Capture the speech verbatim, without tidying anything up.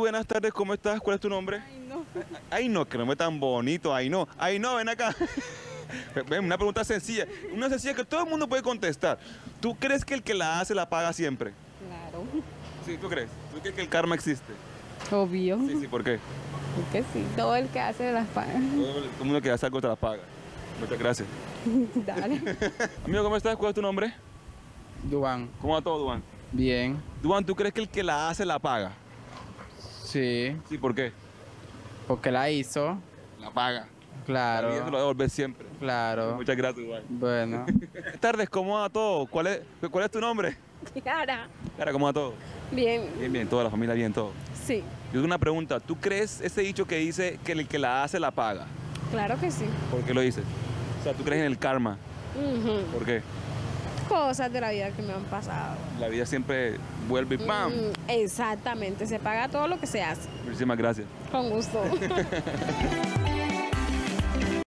buenas tardes, ¿cómo estás? ¿Cuál es tu nombre? Ay, no. Ay, no, que no me tan bonito, ay, no. Ay, no, ven acá. Ven, una pregunta sencilla, una sencilla que todo el mundo puede contestar. ¿Tú crees que el que la hace la paga siempre? Claro. Sí, ¿tú crees? ¿Tú crees que el karma existe? Obvio. Sí, sí, ¿por qué? Porque sí, todo el que hace las paga. Todo el todo el mundo que hace algo te la paga. Muchas gracias. Dale. Amigo, ¿cómo estás? ¿Cuál es tu nombre? Duan, ¿Cómo va todo, Duan? bien, Duan, ¿tú crees que el que la hace la paga? sí, Sí, ¿por qué? porque la hizo, La paga. claro, La vida te lo va a devolver siempre. claro, Muchas gracias, Duan. bueno, Buenas tardes, ¿cómo va todo? ¿Cuál es, cuál es tu nombre? Clara. Cara, ¿cómo va todo? Bien. Bien, bien, toda la familia bien, todo. Sí, Yo tengo una pregunta, ¿tú crees ese dicho que dice que el que la hace la paga? claro que sí. ¿Por qué lo dices? O sea, ¿tú crees en el karma? Ujú. ¿Por qué? Cosas de la vida que me han pasado. La vida siempre vuelve y ¡pam! Mm, exactamente, se paga todo lo que se hace. Muchísimas gracias. Con gusto.